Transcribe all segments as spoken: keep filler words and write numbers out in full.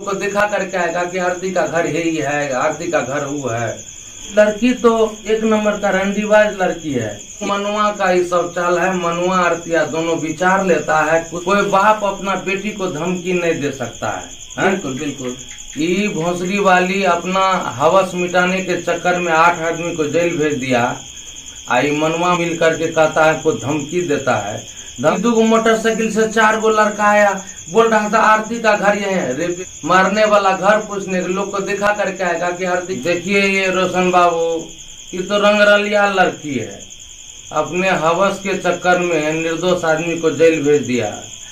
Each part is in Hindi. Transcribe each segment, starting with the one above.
को दिखा करके आएगा कि आरती का घर यही है, आरती का घर वो है। लड़की तो एक नंबर का रंडीबाज लड़की है। मनुआ का ये सब चाल है। मनुआ आरतिया दोनों विचार लेता है। कोई बाप अपना बेटी को धमकी नहीं दे सकता है। बिल्कुल बिल्कुल। ये भोसड़ी वाली अपना हवस मिटाने के चक्कर में आठ आदमी को जेल भेज दिया। आई मनुआ मिल करके कहता है, को धमकी देता है। दो गो मोटरसाइकिल से चार गो लड़का आया, बोल रहा था आरती का घर ये है। मारने वाला घर पूछने के लोग को दिखा करके आएगा कि आरती देखिए ये रोशन बाबू, ये तो रंगरलिया लड़की है। अपने हवस के चक्कर में निर्दोष आदमी को जेल भेज दिया।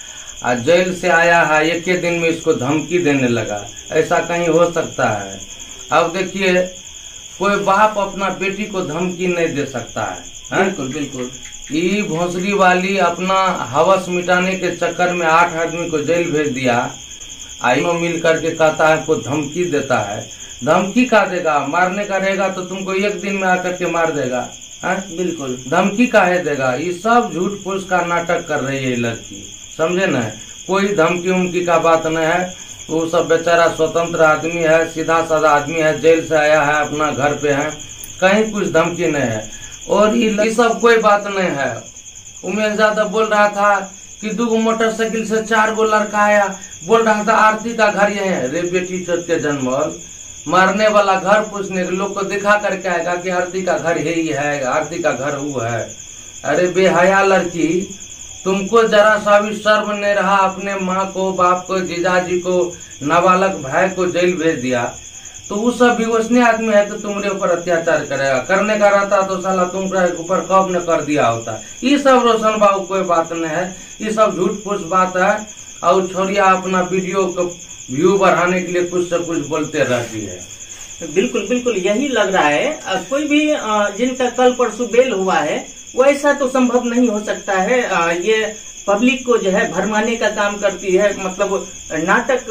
आज जेल से आया है, एक ही दिन में इसको धमकी देने लगा। ऐसा कहीं हो सकता है? अब देखिए, कोई बाप अपना बेटी को धमकी नहीं दे सकता है। बिल्कुल बिल्कुल। ये भोसड़ी वाली अपना हवस मिटाने के चक्कर में आठ आदमी को जेल भेज दिया। आई मिल करके कहता है, को धमकी देता है। धमकी का देगा? मारने का रहेगा तो तुमको एक दिन में आकर के मार देगा। है? बिल्कुल। धमकी काहे देगा? ये सब झूठ फूस का नाटक कर रही है लड़की, समझे न? कोई धमकी उमकी का बात नहीं है। वो सब बेचारा स्वतंत्र आदमी है, सीधा साधा आदमी है, जेल से आया है, अपना घर पे है, कहीं कुछ धमकी नहीं है। और ये सब कोई बात नहीं है। उमेश यादव बोल रहा था कि दो गो मोटरसाइकिल से चार गो लड़का आया, बोल रहा था आरती का घर ये है। रे बेटी चोट के जन्मल, मारने वाला घर पूछने के लोग को दिखा करके आएगा कि आरती का घर यही है, आरती का घर वो है। अरे बेहया लड़की, तुमको जरा सा भी शर्म नहीं रहा? अपने माँ को, बाप को, जीजाजी को, नाबालक भाई को जेल भेज दिया। तो वो सब विवशनीय आदमी है तो तुम्हारे ऊपर अत्याचार करेगा। करने का रहता तो साला तुम्हारे ऊपर कब न कर दिया होता। ये सब रोशन बाबू कोई बात नहीं है। ये सब झूठ फूस बात है। और छोरिया अपना वीडियो को व्यू बढ़ाने के लिए कुछ से कुछ बोलते रहती है। बिल्कुल बिल्कुल, यही लग रहा है। कोई भी जिनका कल परसों बेल हुआ है वो ऐसा तो संभव नहीं हो सकता है। ये पब्लिक को जो है भरमाने का काम करती है, मतलब नाटक,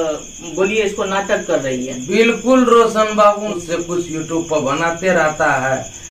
बोलिए इसको नाटक कर रही है। बिल्कुल, रोशन बाबू से कुछ यूट्यूब पर बनाते रहता है।